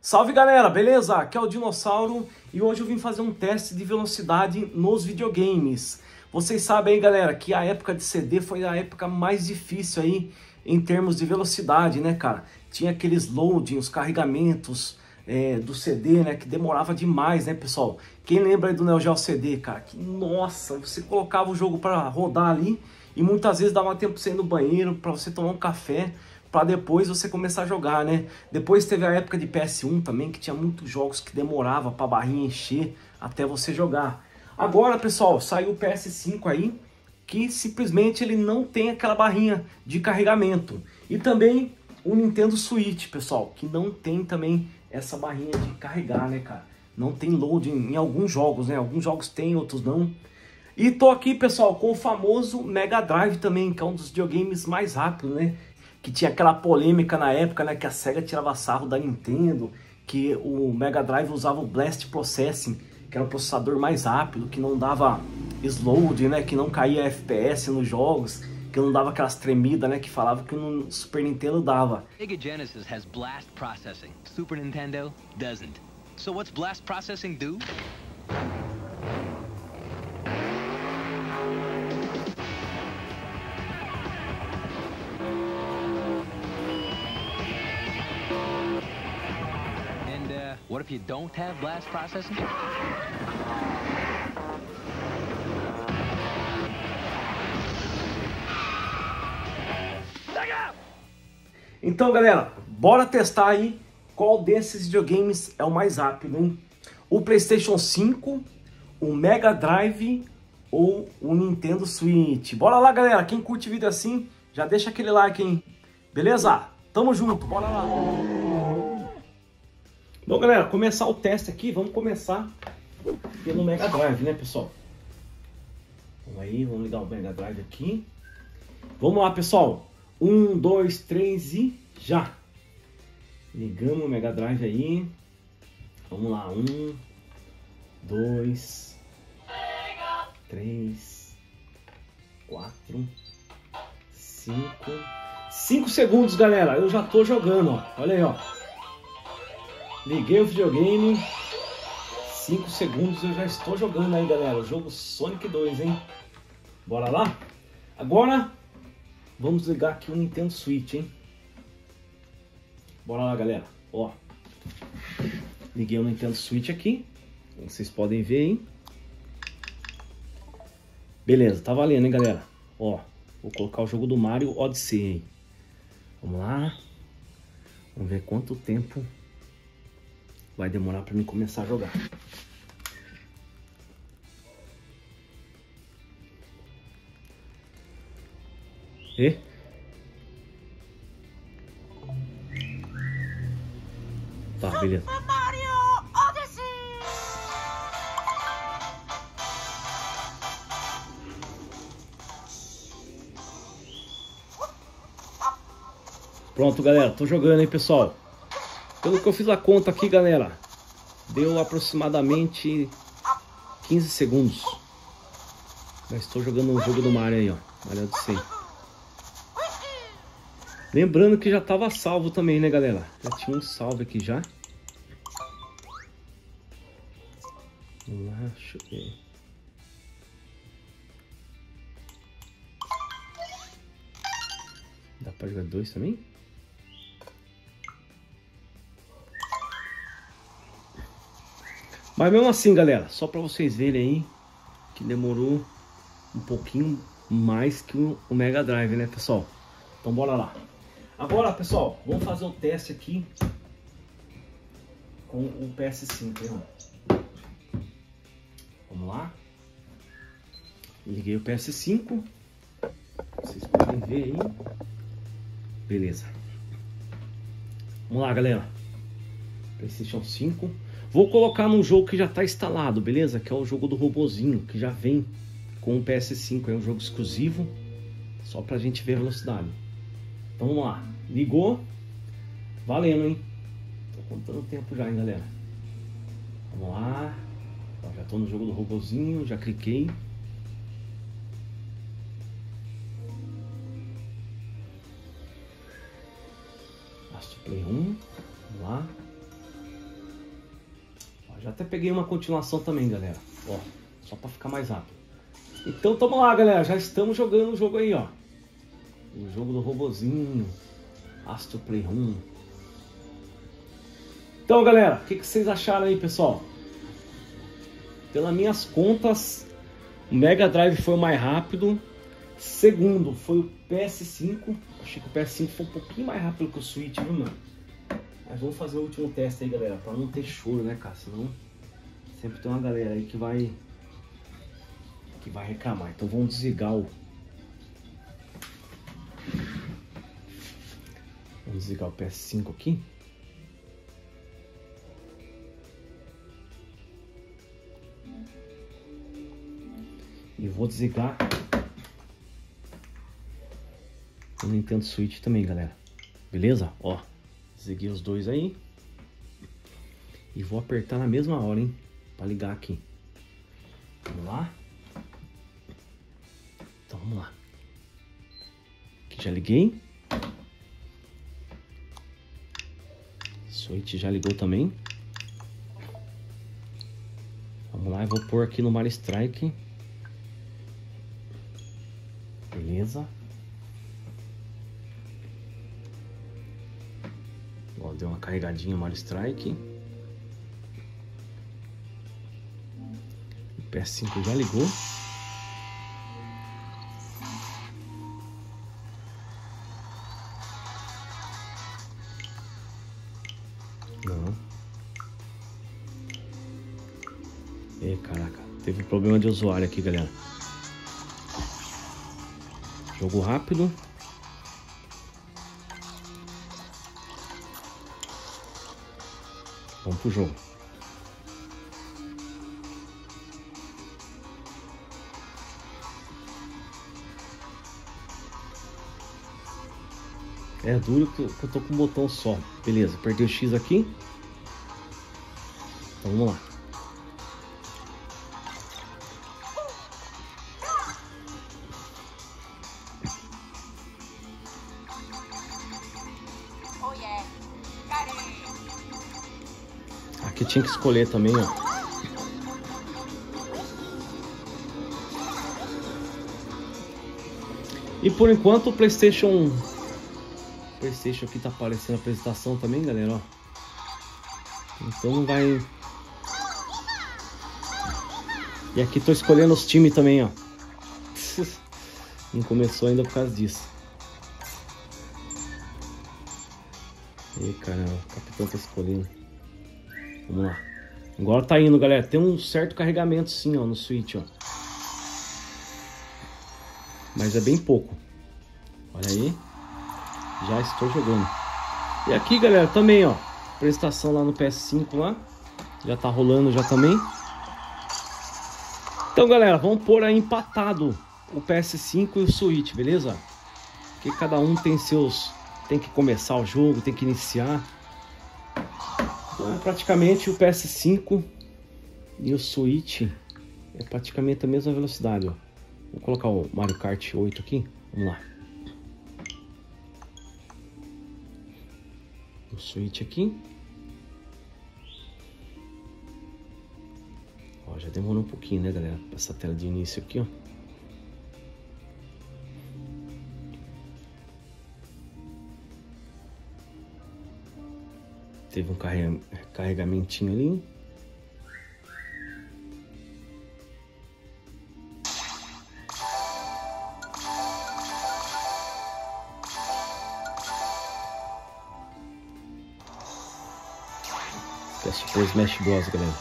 Salve galera, beleza? Aqui é o Dinossauro e hoje eu vim fazer um teste de velocidade nos videogames. Vocês sabem aí galera que a época de CD foi a época mais difícil aí em termos de velocidade, né cara? Tinha aqueles loading, os carregamentos do CD, né, que demorava demais, né pessoal? Quem lembra aí do Neo Geo CD, cara? Que nossa, você colocava o jogo para rodar ali e muitas vezes dava tempo pra você ir no banheiro, para você tomar um café, para depois você começar a jogar, né? Depois teve a época de PS1 também, que tinha muitos jogos que demorava para a barrinha encher até você jogar. Agora, pessoal, saiu o PS5 aí, que simplesmente ele não tem aquela barrinha de carregamento. E também o Nintendo Switch, pessoal, que não tem também essa barrinha de carregar, né, cara? Não tem loading em alguns jogos, né? Alguns jogos tem, outros não. E tô aqui, pessoal, com o famoso Mega Drive também, que é um dos videogames mais rápidos, né? Que tinha aquela polêmica na época, né? Que a Sega tirava sarro da Nintendo, que o Mega Drive usava o Blast Processing, que era o processador mais rápido, que não dava slowed, né? Que não caía FPS nos jogos, que não dava aquelas tremidas, né? Que falava que no Super Nintendo dava. Sega Genesis has blast processing. Super Nintendo doesn't. So what's blast processing do? What if you don't have blast processing? Então, galera, bora testar aí qual desses videogames é o mais rápido, hein? O PlayStation 5, o Mega Drive ou o Nintendo Switch? Bora lá, galera. Quem curte vídeo assim, já deixa aquele like, hein? Beleza? Tamo junto, bora lá. Bom, galera, começar o teste aqui, vamos começar pelo Mega Drive, né, pessoal? Vamos aí, vamos ligar o Mega Drive aqui. Vamos lá, pessoal. 1, 2, 3 e já! Ligamos o Mega Drive aí. Vamos lá, 1, 2, 3, 4, 5. 5 segundos, galera. Eu já tô jogando, ó. Olha aí, ó. Liguei o videogame, 5 segundos eu já estou jogando aí, galera, o jogo Sonic 2, hein? Bora lá? Agora, vamos ligar aqui o Nintendo Switch, hein? Bora lá, galera, ó. Liguei o Nintendo Switch aqui, como vocês podem ver, hein? Beleza, tá valendo, hein, galera? Ó, vou colocar o jogo do Mario Odyssey, hein? Vamos lá. Vamos ver quanto tempo vai demorar para mim começar a jogar. E? Tá, beleza. Pronto, galera. Tô jogando, hein, pessoal. Pelo que eu fiz a conta aqui, galera, deu aproximadamente 15 segundos. Já estou jogando um jogo do Mario aí, ó. Mario Odyssey. Lembrando que já estava salvo também, né, galera? Já tinha um salve aqui já. Vamos lá, deixa eu ver. Dá pra jogar 2 também? Mas mesmo assim, galera, só para vocês verem aí que demorou um pouquinho mais que o Mega Drive, né, pessoal? Então bora lá. Agora, pessoal, vamos fazer o teste aqui com o PS5, hein? Vamos lá. Liguei o PS5. Vocês podem ver aí. Beleza. Vamos lá, galera. PlayStation 5. Vou colocar num jogo que já está instalado, beleza? Que é o jogo do robozinho, que já vem com o PS5. É um jogo exclusivo, só pra gente ver a velocidade. Então vamos lá. Ligou. Valendo, hein? Tô contando o tempo já, hein, galera? Vamos lá. Já tô no jogo do robozinho, já cliquei. Play 1. Vamos lá. Já até peguei uma continuação também, galera. Ó, só pra ficar mais rápido. Então tamo lá, galera. Já estamos jogando o jogo aí, ó. O jogo do robozinho. Astro Playroom. Então, galera, o que vocês acharam aí, pessoal? Pelas minhas contas, o Mega Drive foi o mais rápido. Segundo foi o PS5. Achei que o PS5 foi um pouquinho mais rápido que o Switch, viu, mano? Mas vamos fazer o último teste aí, galera, pra não ter choro, né, cara? Senão sempre tem uma galera aí que vai reclamar. Então vamos desligar o... Vamos desligar o PS5 aqui. E vou desligar o Nintendo Switch também, galera. Beleza? Ó, desliguei os dois aí. E vou apertar na mesma hora, hein? Pra ligar aqui. Vamos lá. Então vamos lá. Aqui já liguei. Switch já ligou também. Vamos lá, eu vou pôr aqui no Mario Strike. Beleza. Ó, deu uma carregadinha o Mario Strike. O PS5 já ligou. Não. E caraca, teve problema de usuário aqui, galera. Jogo rápido. Vamos pro jogo. É duro que eu tô com um botão só. Beleza, perdi o X aqui. Então vamos lá. Aqui tinha que escolher também, ó. E por enquanto o PlayStation aqui tá aparecendo a apresentação também, galera, ó. Então não vai... E aqui tô escolhendo os times também, ó. Não começou ainda por causa disso. E caramba, o capitão tá escolhendo. Vamos lá. Agora tá indo, galera. Tem um certo carregamento sim, ó, no Switch, ó. Mas é bem pouco. Olha aí. Já estou jogando. E aqui, galera, também, ó. Prestação lá no PS5 lá. Já tá rolando já também. Então, galera, vamos pôr aí empatado o PS5 e o Switch, beleza? Porque cada um tem seus... Tem que começar o jogo, tem que iniciar. Então, praticamente o PS5 e o Switch é praticamente a mesma velocidade, ó. Vou colocar o Mario Kart 8 aqui. Vamos lá. O Switch aqui. Ó, já demorou um pouquinho, né, galera? Essa tela de início aqui, ó. Teve um carregamentinho ali. Que é Super Smash Bros, galera.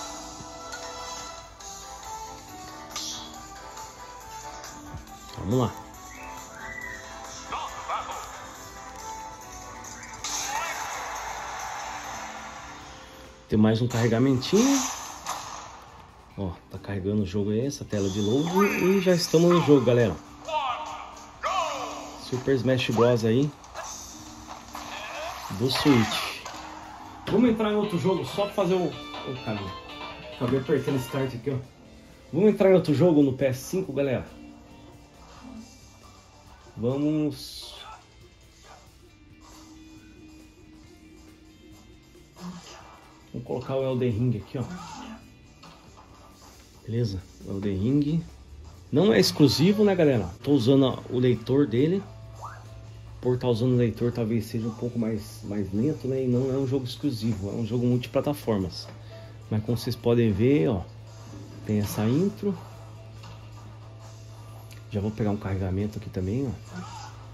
Vamos lá. Tem mais um carregamentinho. Ó, tá carregando o jogo aí, essa tela de load. E já estamos no jogo, galera. Super Smash Bros aí. Do Switch. Vamos entrar em outro jogo só pra fazer o... Caramba. Acabei apertando start aqui, ó. Vamos entrar em outro jogo no PS5, galera. Vamos... Vou colocar o Elden Ring aqui, ó. Beleza? O Elden Ring. Não é exclusivo, né, galera? Tô usando o leitor dele. Por estar usando o leitor, talvez seja um pouco mais lento, né? E não é um jogo exclusivo, é um jogo multiplataformas. Mas como vocês podem ver, ó, tem essa intro. Já vou pegar um carregamento aqui também, ó.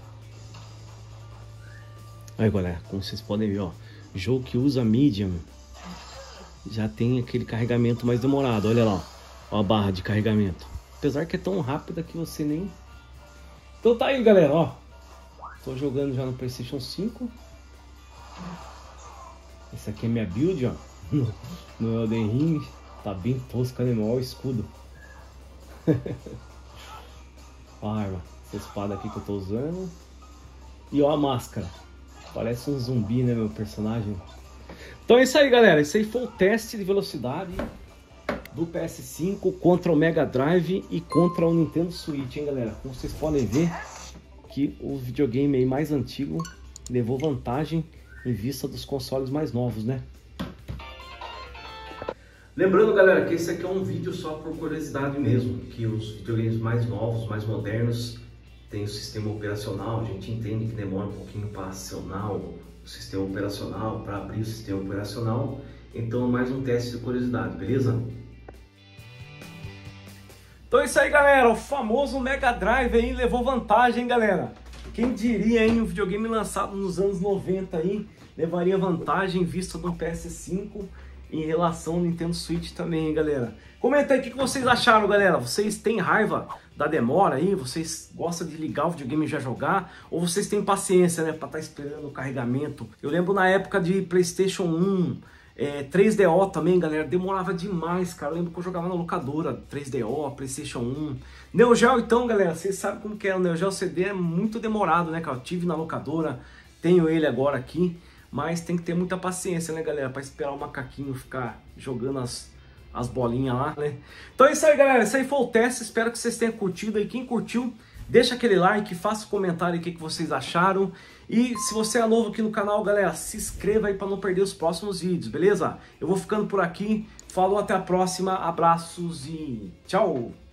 Aí, galera, como vocês podem ver, ó, jogo que usa Medium já tem aquele carregamento mais demorado. Olha lá, ó, a barra de carregamento. Apesar que é tão rápida que você nem... Então tá aí, galera, ó. Tô jogando já no PlayStation 5. Essa aqui é minha build, ó. No Elden Ring. Tá bem tosca, né? Olha o escudo. Ó a arma. Essa espada aqui que eu tô usando. E ó a máscara. Parece um zumbi, né, meu personagem. Então é isso aí, galera. Esse aí foi o teste de velocidade do PS5 contra o Mega Drive e contra o Nintendo Switch, hein, galera? Como vocês podem ver, que o videogame aí mais antigo levou vantagem em vista dos consoles mais novos, né? Lembrando, galera, que esse aqui é um vídeo só por curiosidade mesmo, que os videogames mais novos, mais modernos, tem o sistema operacional. A gente entende que demora um pouquinho para acionar o sistema operacional, para abrir o sistema operacional. Então, mais um teste de curiosidade, beleza? Então é isso aí, galera. O famoso Mega Drive aí levou vantagem, hein, galera? Quem diria, hein? Um videogame lançado nos anos 90 aí levaria vantagem em vista do PS5 em relação ao Nintendo Switch também, hein, galera? Comenta aí o que vocês acharam, galera. Vocês têm raiva da demora aí? Vocês gostam de ligar o videogame e já jogar? Ou vocês têm paciência, né, pra estar esperando o carregamento? Eu lembro na época de PlayStation 1, 3DO também, galera, demorava demais, cara. Eu lembro que eu jogava na locadora, 3DO, PlayStation 1. Neo Geo, então, galera, vocês sabem como que é. O Neo Geo CD é muito demorado, né, cara? Eu tive na locadora, tenho ele agora aqui. Mas tem que ter muita paciência, né, galera? Pra esperar o macaquinho ficar jogando as bolinhas lá, né? Então é isso aí, galera. Esse aí foi o teste. Espero que vocês tenham curtido aí. Quem curtiu, deixa aquele like, faça um comentário aí o que vocês acharam. E se você é novo aqui no canal, galera, se inscreva aí para não perder os próximos vídeos, beleza? Eu vou ficando por aqui. Falou, até a próxima. Abraços e tchau!